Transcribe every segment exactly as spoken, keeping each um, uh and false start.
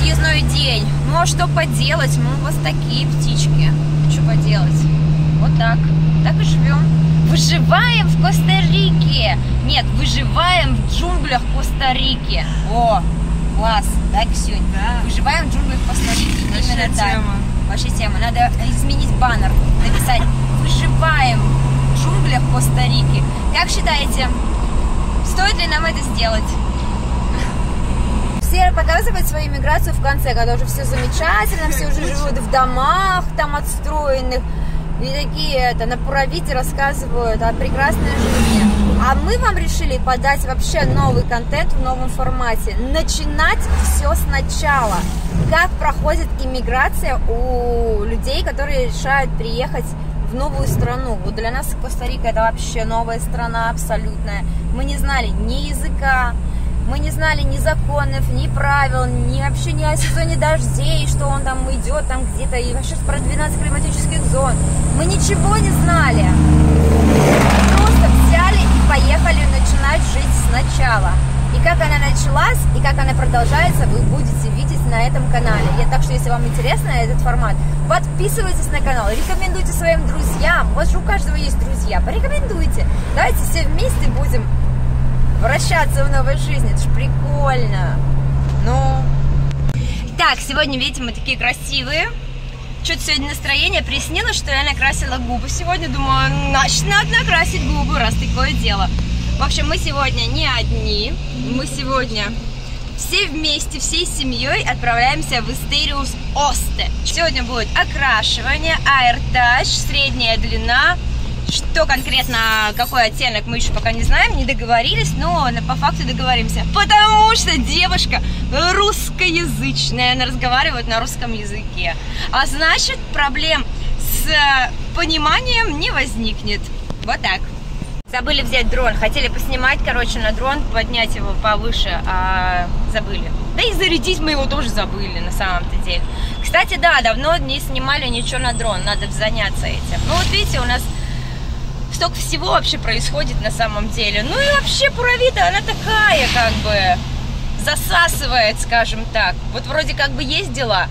выездной день. Ну а что поделать? Мы у вас такие птички. Что поделать? Вот так. Так и живем. Выживаем в Коста-Рике. Нет, выживаем в джунглях Коста-Рики. О, класс. Да, Ксюнь? Да. Выживаем в джунглях Коста-Рики. Вообще Именно так. тема. Вообще тема. Надо изменить баннер. Написать «Выживаем в джунглях Коста-Рики». Как считаете, стоит ли нам это сделать? Все показывают свою миграцию в конце, когда уже все замечательно, все уже живут в домах там отстроенных. И такие это, на Пуравите рассказывают о прекрасной жизни. А мы вам решили подать вообще новый контент в новом формате. Начинать все сначала. Как проходит иммиграция у людей, которые решают приехать в новую страну. Вот для нас Коста-Рика это вообще новая страна абсолютная. Мы не знали ни языка, мы не знали ни законов, ни правил, ни вообще ни о сезоне дождей, что он там идет там где-то, и вообще про двенадцать климатических зон. Мы ничего не знали. Просто взяли и поехали начинать жить сначала. И как она началась, и как она продолжается, вы будете видеть на этом канале. Я, так что, если вам интересно этот формат, подписывайтесь на канал, рекомендуйте своим друзьям. Вот же у каждого есть друзья, порекомендуйте. Давайте все вместе будем вращаться в новой жизни, это ж прикольно. Ну. Так, сегодня, видите, мы такие красивые. Что-то сегодня настроение приснилось, что я накрасила губы сегодня. Думаю, значит, надо накрасить губы, раз такое дело. В общем, мы сегодня не одни. Мы сегодня все вместе, всей семьей отправляемся в Истериус Осте. Сегодня будет окрашивание, аэртач, средняя длина. Что конкретно, какой оттенок, мы еще пока не знаем, не договорились, но по факту договоримся. Потому что девушка русскоязычная, она разговаривает на русском языке. А значит, проблем с пониманием не возникнет. Вот так. Забыли взять дрон. Хотели поснимать, короче, на дрон, поднять его повыше, а забыли. Да и зарядить мы его тоже забыли, на самом-то деле. Кстати, да, давно не снимали ничего на дрон, надо заняться этим. Ну вот видите, у нас столько всего вообще происходит на самом деле. Ну и вообще Пуравита, она такая, как бы, засасывает, скажем так. Вот вроде как бы есть дела,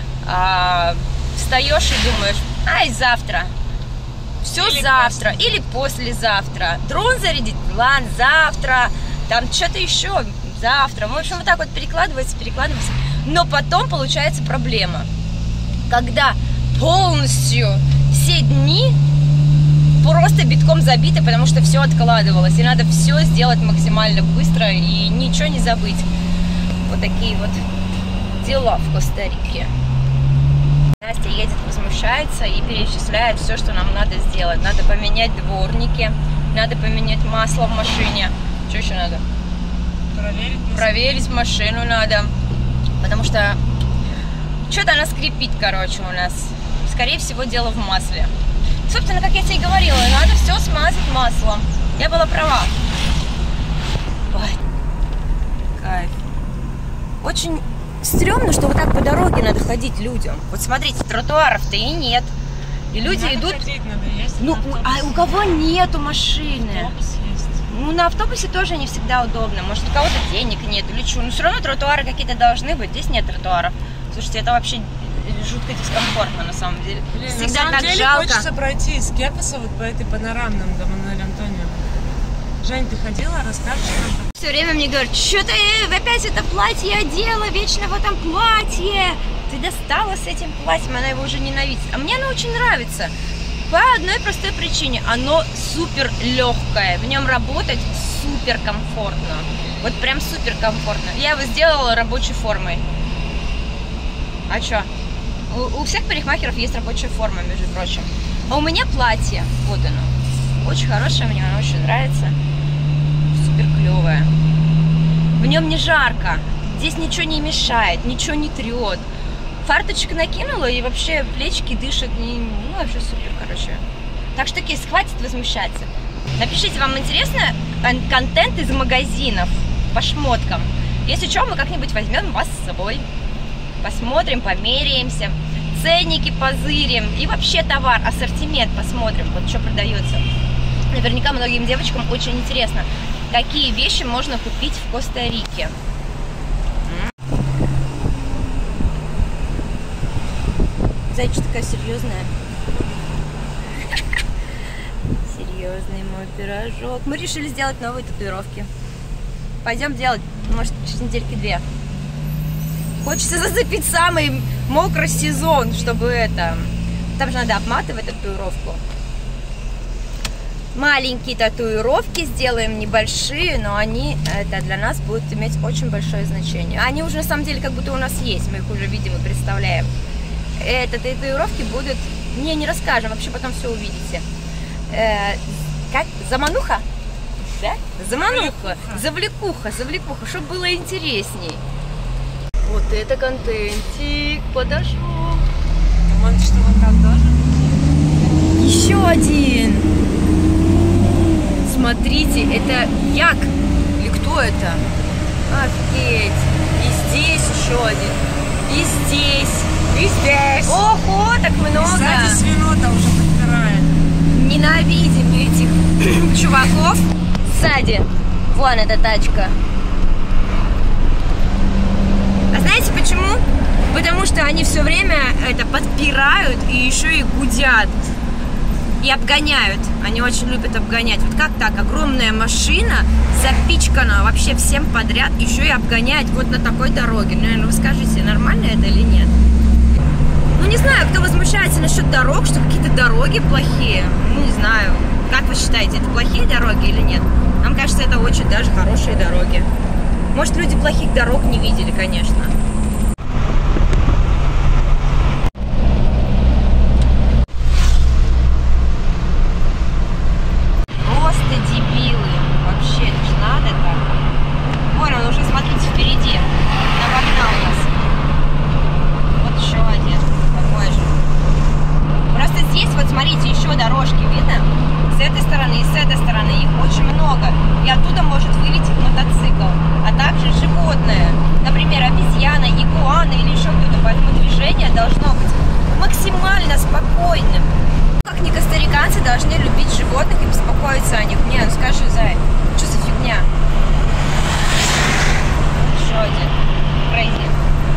а встаешь и думаешь, ай, завтра. Все или завтра после. Или послезавтра. Дрон зарядить, ладно, завтра. Там что-то еще завтра. В общем, вот так вот перекладывается, перекладывается. Но потом получается проблема. Когда полностью все дни просто битком забиты, потому что все откладывалось. И надо все сделать максимально быстро и ничего не забыть. Вот такие вот дела в Коста-Рике. Настя едет, возмущается и перечисляет все, что нам надо сделать. Надо поменять дворники, надо поменять масло в машине. Что еще надо? Проверить, Проверить машину надо. Потому что что-то она скрипит, короче, у нас. Скорее всего, дело в масле. Собственно, как я тебе и говорила, надо все смазать маслом. Я была права. Ой. Кайф. Очень стрёмно, что вот так по дороге надо ходить людям. Вот смотрите, тротуаров-то и нет. И люди надо идут... Ходить, надо есть, ну, а у кого нету машины? Автобус есть. Ну, на автобусе тоже не всегда удобно. Может, у кого-то денег нет или что. Но все равно тротуары какие-то должны быть. Здесь нет тротуаров. Слушайте, это вообще жутко дискомфортно на самом деле. Блин, всегда на самом так деле жалко. Хочется пройти из Кепаса вот по этой панорамным до Мануэля Антонио. Жень, ты ходила, расскажешь нам? Все время мне говорят, что ты опять это платье одела, вечно в этом платье. Ты достала с этим платьем, она его уже ненавидит. А мне оно очень нравится. По одной простой причине. Оно супер легкое. В нем работать супер комфортно. Вот прям супер комфортно. Я его сделала рабочей формой. А что? У, у всех парикмахеров есть рабочая форма, между прочим. А у меня платье. Вот оно. Очень хорошее, мне оно очень нравится. Супер клевое. В нем не жарко. Здесь ничего не мешает, ничего не трет. Фарточек накинула и вообще плечики дышат. Не, ну, вообще супер, короче. Так что, Кис, хватит возмущаться. Напишите, вам интересно контент из магазинов по шмоткам. Если что, мы как-нибудь возьмем вас с собой. Посмотрим, померяемся. Ценники позырим. И вообще товар, ассортимент посмотрим. Вот что продается. Наверняка многим девочкам очень интересно, какие вещи можно купить в Коста-Рике. Зайчик такая серьезная. Серьезный мой пирожок. Мы решили сделать новые татуировки. Пойдем делать, может, через недельки две. Хочется зацепить самый мокрый сезон, чтобы это... Там же надо обматывать татуировку. Маленькие татуировки сделаем, небольшие, но они это для нас будут иметь очень большое значение. Они уже на самом деле как будто у нас есть, мы их уже видим и представляем. Это татуировки будут... Не, не расскажем, вообще потом все увидите. Э, как? Замануха? Да? Замануха. Завлекуха, завлекуха, чтобы было интересней. Вот это контентик подошел. Может, что вот там тоже? Еще один. Смотрите, это як. Или кто это? Офигеть. И здесь еще один. И здесь. И здесь. Ого, так много. Кстати, свинота уже подпирает. Ненавидим этих чуваков. Сзади. Вон эта тачка. А знаете почему? Потому что они все время это подпирают и еще и гудят. И обгоняют. Они очень любят обгонять. Вот как так? Огромная машина запичкана вообще всем подряд, еще и обгоняет вот на такой дороге. Ну, вы скажите, нормально это или нет? Ну, не знаю, кто возмущается насчет дорог, что какие-то дороги плохие. Ну, не знаю. Как вы считаете, это плохие дороги или нет? Нам кажется, это очень даже хорошие дороги. Может, люди плохих дорог не видели, конечно. Просто дебилы. Вообще, это ж надо так. Вон он уже, смотрите, впереди. Обогнал нас. Вот еще один. Такой же. Просто здесь, вот смотрите, еще дорожки, видно? С этой стороны и с этой стороны. Их очень много. И оттуда может вылететь мотоцикл. А также животное. Например, обезьяна, игуана или еще кто-то. Поэтому движение должно быть максимально спокойным. Как не костариканцы должны любить животных и беспокоиться о них. Не, ну скажи, Зай, что за фигня? Еще один. Крейзи.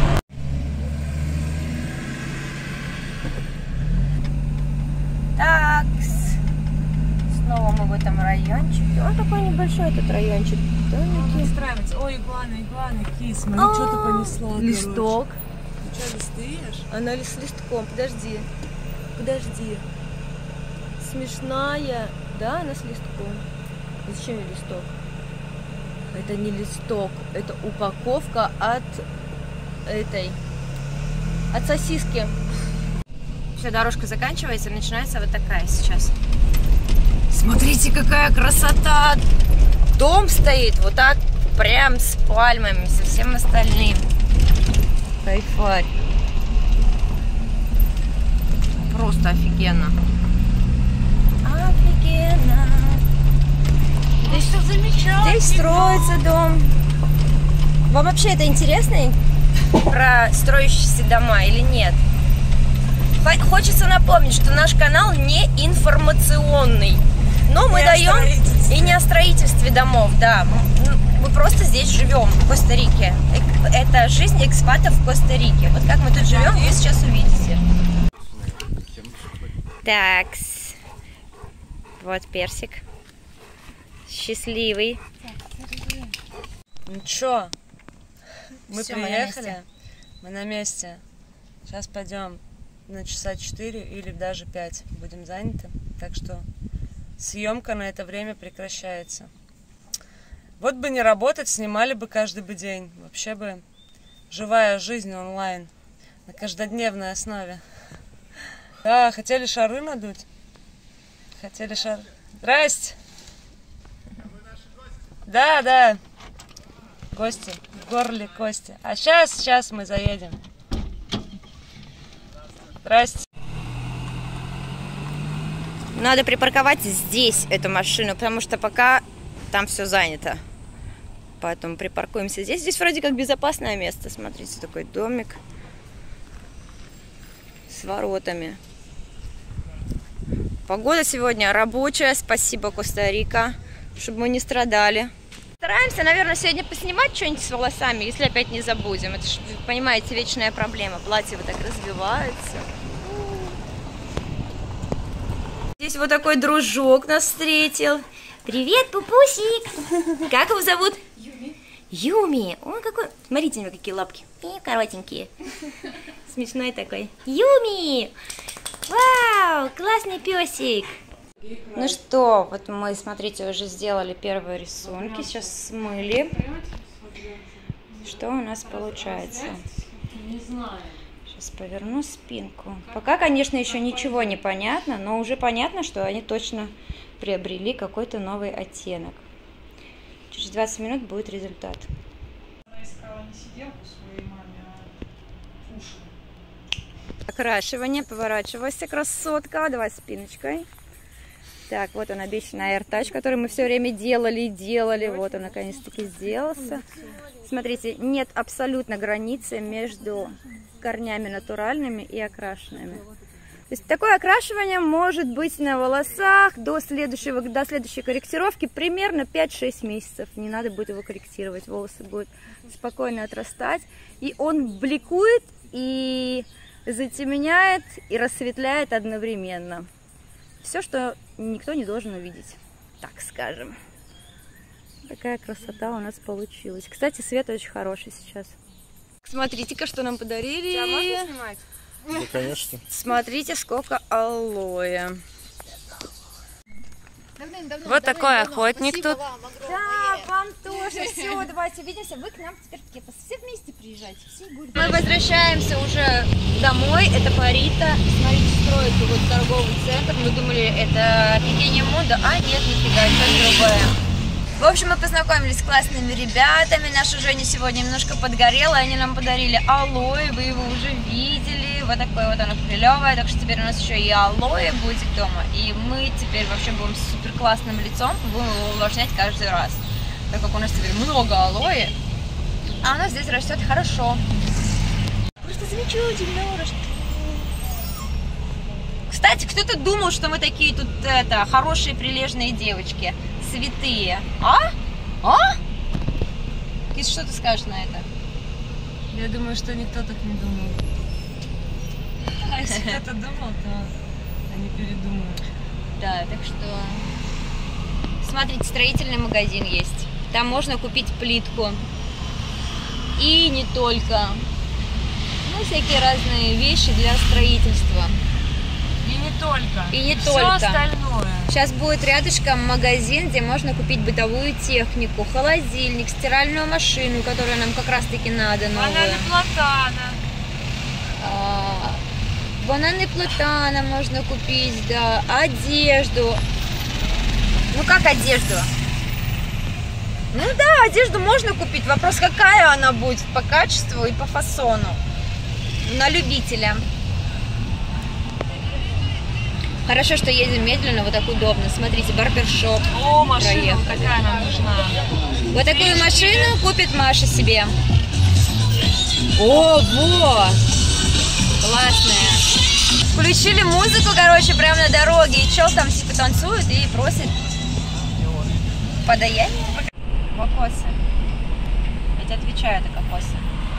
Так. Снова мы в этом райончике. Он такой небольшой, этот райончик. Устраивается. Ой, игуана, игуана, кис, смотри, что ты понесла. Листок. Ты что, листаешь? Она с листком. Подожди. Подожди. Смешная. Да, она с листком. Зачем ей листок? Это не листок. Это упаковка от этой. От сосиски. Все, дорожка заканчивается, начинается вот такая сейчас. Смотрите, какая красота! Дом стоит вот так, прям с пальмами, со всем остальным. Кайфарь. Просто офигенно. Офигенно. Здесь все замечательно. Здесь строится дом. Вам вообще это интересно про строящиеся дома или нет? Хочется напомнить, что наш канал не информационный. Но мы даем и не о строительстве домов, да. Мы просто здесь живем, в Коста-Рике. Это жизнь экспатов в Коста-Рике. Вот как мы тут живем, вы сейчас увидите. Такс. Вот персик. Счастливый. Ну чё? Мы Всё, мы на приехали. месте. Мы на месте. Сейчас пойдем на часа четыре или даже пять. Будем заняты. Так что съемка на это время прекращается. Вот бы не работать, снимали бы каждый бы день. Вообще бы живая жизнь онлайн. На каждодневной основе. Да, хотели шары надуть? Хотели шары. Здрасте. Да, да. Гости. В горле кости. А сейчас, сейчас мы заедем. Здрасте. Надо припарковать здесь эту машину, потому что пока там все занято. Поэтому припаркуемся здесь. Здесь вроде как безопасное место. Смотрите, такой домик с воротами. Погода сегодня рабочая. Спасибо, Коста-Рика, чтобы мы не страдали. Стараемся, наверное, сегодня поснимать что-нибудь с волосами, если опять не забудем. Это же, вы понимаете, вечная проблема. Платье вот так развивается. Здесь вот такой дружок нас встретил. Привет, пупусик. Как его зовут? Юми. Юми. Он какой... Смотрите, у него какие лапки. И коротенькие. Смешной такой. Юми. Вау, классный песик. Ну что, вот мы, смотрите, уже сделали первые рисунки. Сейчас смыли. Что у нас получается? Не знаю. Сейчас поверну спинку. Пока, конечно, еще ничего не понятно, но уже понятно, что они точно приобрели какой-то новый оттенок. Через двадцать минут будет результат. Она искала не сиделку своей маме, а уши. Окрашивание. Поворачивайся, красотка. Давай спиночкой. Так, вот он, обещанный аиртач, который мы все время делали и делали. Вот он, наконец-таки, сделался. Смотрите, нет абсолютно границы между корнями натуральными и окрашенными. То есть такое окрашивание может быть на волосах до, следующего, до следующей корректировки примерно пять-шесть месяцев. Не надо будет его корректировать, волосы будут спокойно отрастать. И он бликует, и затемняет, и рассветляет одновременно. Все, что никто не должен увидеть, так скажем. Такая красота у нас получилась. Кстати, свет очень хороший сейчас. Смотрите-ка, что нам подарили. Тебя можно снимать? Да, конечно. Смотрите, сколько алоэ. Вот давно, такой давно. Охотник Спасибо тут. Вам, да, вам тоже. Все, давайте увидимся. Вы к нам теперь все вместе приезжайте. Мы возвращаемся уже домой. Это Парита. Смотрите, строит вот торговый центр. Мы думали, это Пекине Муда. А нет, нифига, это другое. В общем, мы познакомились с классными ребятами. Наша Женя сегодня немножко подгорела. Они нам подарили алоэ. Вы его уже видели. Вот такое вот оно клевое. Так что теперь у нас еще и алоэ будет дома. И мы теперь вообще будем с супер классным лицом. Будем его увлажнять каждый раз. Так как у нас теперь много алоэ. А оно здесь растет хорошо. Просто замечательно растет. Кстати, кто-то думал, что мы такие тут это, хорошие, прилежные девочки. Святые. А? А? Кис, что ты скажешь на это? Я думаю, что никто так не думал. А если кто-то думал, то они передумают. Да, так что... Смотрите, строительный магазин есть. Там можно купить плитку. И не только. Ну, всякие разные вещи для строительства. И не только. И не Все только. остальное. Сейчас будет рядышком магазин, где можно купить бытовую технику, холодильник, стиральную машину, которая нам как раз-таки надо, новую. Бананы платана. А, бананы платана можно купить, да. Одежду. Ну как одежду? Ну да, одежду можно купить. Вопрос, какая она будет по качеству и по фасону. На любителя. Хорошо, что едем медленно, вот так удобно. Смотрите, барбершоп. О, машина какая нам нужна. Вот такую машину купит Маша себе. О, во! Классная. Включили музыку, короче, прямо на дороге. И чел там типа танцует и просит подаяние. Кокосы. Я тебе отвечаю, это кокосы.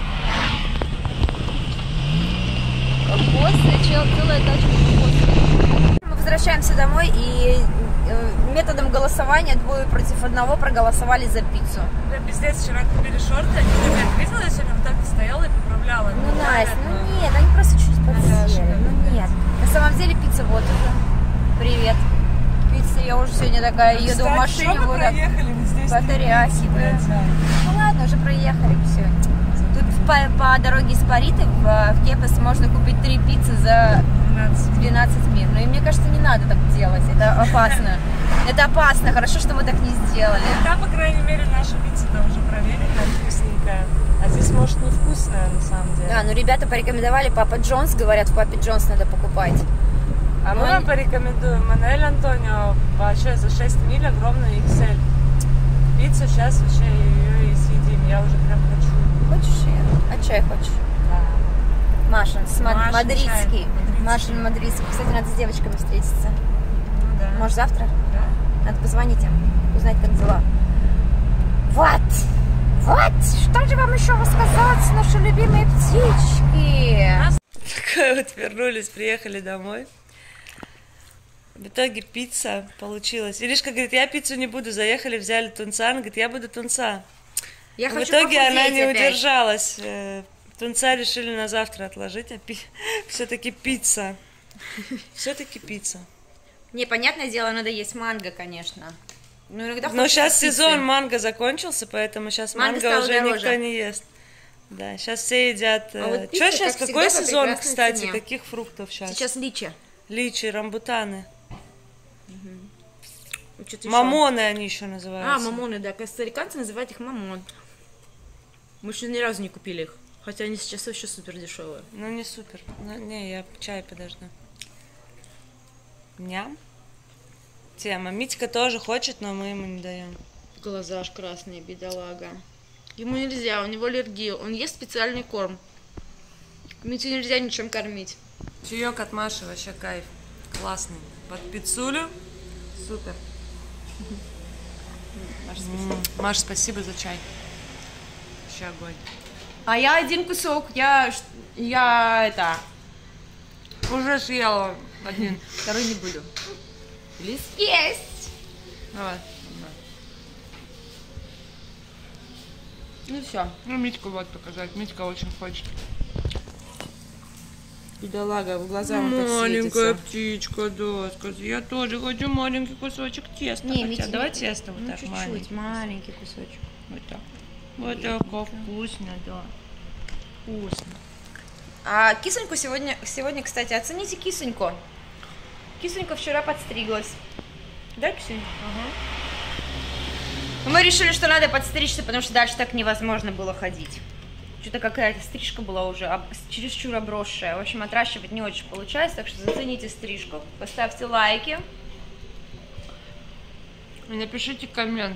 Кокосы, чел, целая тачка кокосов. Мы возвращаемся домой и э, методом голосования двое против одного проголосовали за пиццу. Да, пиздец, вчера купили шорты, они ребят, видела, я сегодня вот так стояла и поправляла. Ну, Настя, ну нет, они просто чуть подсели. Ну нет. На самом деле пицца вот уже. Привет. Пицца, я уже сегодня такая еду в машине. Вот так. Батаряхи, блядь. Ну ладно, уже проехали, все. Тут по, по дороге из Париты в, в Кепес можно купить три пиццы за двенадцать мир. Ну и мне кажется, не надо так делать, это опасно. Это опасно, хорошо, что мы так не сделали. Там, по крайней мере, наша пицца-то уже проверена, вкусненькая. А здесь, может, невкусная, на самом деле. Да, ну ребята порекомендовали, Папа Джонс, говорят, в Папе Джонс надо покупать. А мы вам порекомендуем Мануэль Антонио вообще за шесть миль, огромную икс эль. Пиццу сейчас вообще ее и съедим, я уже прям хочу. Хочешь ее? А чай хочешь? Да. Машин, Машин мадридский. Мадридский. Машин мадридский. Кстати, надо с девочками встретиться. Ну да. Может, завтра? Да. Надо позвонить им, узнать, как дела. Вот! Вот! Что же вам еще рассказать, наши любимые птички? Такое вот вернулись, приехали домой. В итоге пицца получилась. Иришка говорит, я пиццу не буду. Заехали, взяли тунца. Она говорит, я буду тунца. Я В хочу итоге она не опять. удержалась. Тунца решили на завтра отложить, а пи... все-таки пицца. Все-таки пицца. Не, понятное дело, надо есть манго, конечно. Но, иногда Но сейчас пиццы. сезон манго закончился, поэтому сейчас манго, манго уже дороже. никто не ест. Да, сейчас все едят. А вот Что пицца, сейчас? как Какой всегда, по сезон, прекрасной кстати? цене. Каких фруктов сейчас? Сейчас личи. Личи, рамбутаны. Что-то Мамоны они еще еще. называются. А, мамоны, да. Костариканцы называют их мамон. Мы еще ни разу не купили их. Хотя они сейчас вообще супер дешевые. Ну не супер. Ну, не, я чай подожду. Ням. Тема. Митька тоже хочет, но мы ему не даем. Глаза аж красные, бедолага. Ему нельзя, у него аллергия. Он ест специальный корм. Митю нельзя ничем кормить. Чаек от Маши вообще кайф. Классный. Под пиццулю. Супер. Маша, спасибо. Маш, спасибо за чай. Вообще огонь. А я один кусок, я, я это, Уже съела один. второй не буду. Или съесть. Давай. Ну все. Ну, Митьку вот показать. Митька очень хочет. Бедолага, в глаза он Маленькая птичка, да, скажи, я тоже хочу маленький кусочек теста. Не, хотя. Митя, Давай не- тесто вот ну, так, чуть-чуть, маленький. маленький кусочек. Вот так. Вот такое вкусно, да. Вкусно. А кисоньку сегодня, сегодня, кстати, оцените кисоньку. Кисонька вчера подстриглась. Да, Кисонька? Ага. Мы решили, что надо подстричься, потому что дальше так невозможно было ходить. Что-то какая-то стрижка была уже об... чересчур обросшая. В общем, отращивать не очень получается, так что зацените стрижку. Поставьте лайки. И напишите коммент.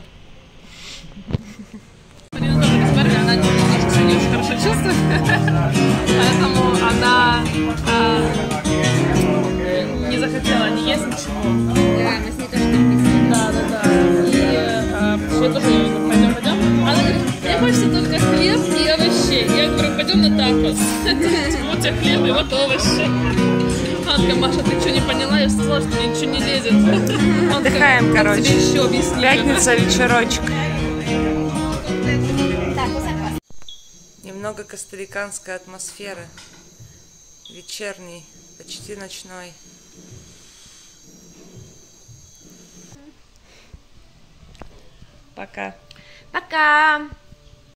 Она немножко не очень хорошо чувствует, поэтому она а, не захотела ни есть ничего. Да, мы с ней тоже так. Да, да, да. И а, я тоже ей говорю, пойдем, пойдем. Она говорит, мне хочется только хлеб и овощей. Я говорю, пойдем на такос. Вот у тебя хлеб и вот овощи. Она такая, Маша, ты что, не поняла? Я сказала, что мне ничего не лезет. Отдыхаем, короче. Тебе еще объяснить. Пятница, вечерочек. Немного костариканской атмосферы. Вечерний, почти ночной. Пока. Пока!